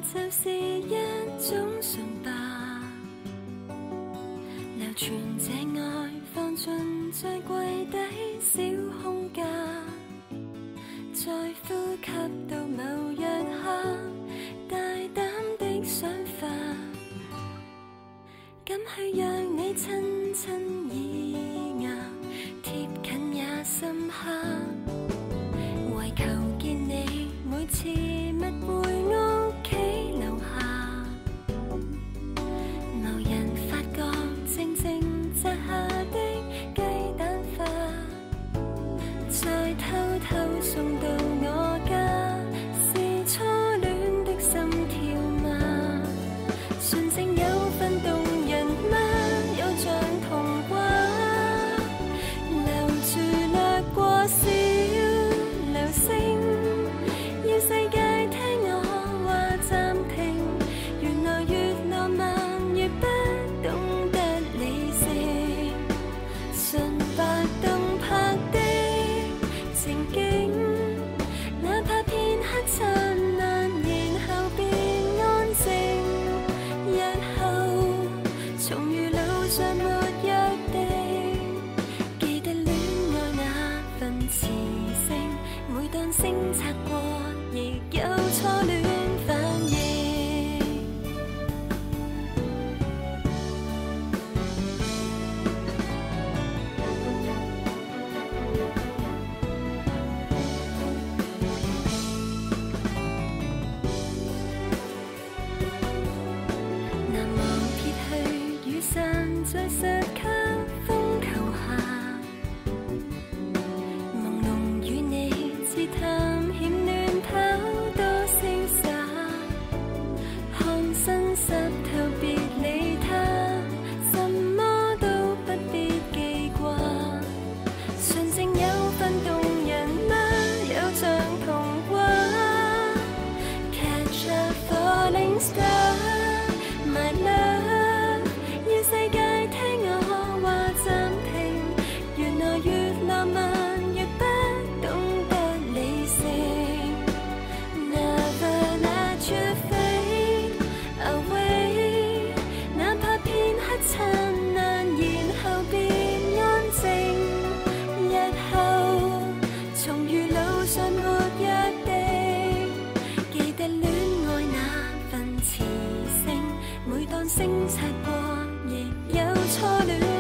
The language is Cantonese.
就是一種崇拜，流傳這愛放進最貴的小空間，在呼吸到某一刻，大膽的想法，敢去讓你親親耳壓，貼近也深刻，為求見你每次密會屋企樓下，無人發覺靜靜摘下的雞蛋花，再偷偷送到我家，是初戀的心跳嗎？純正有份動人嗎？有像童話，留住掠過小流星，要世界聽我話暫停，原來越浪漫越不懂得理性，純白動魄的情景，哪怕片刻燦爛，然後變安靜，日後重遇路上沒約定，記得戀愛那份磁性，每當星擦過亦有初戀反應。難忘撇去雨傘，在石卡風球下，朦朧與你自探險亂跑多瀟灑，看身濕透別理他，什麼都不必記掛，純正有份動人嗎？有像童話 Catch a falling star My love， 要世界聽我話暫停，原來越浪漫越不懂得理性， Never let you fade away， 哪怕片刻燦爛，然後變安靜，日後重遇路上沒約定，記得戀愛那份磁性，每當星擦過亦有初戀。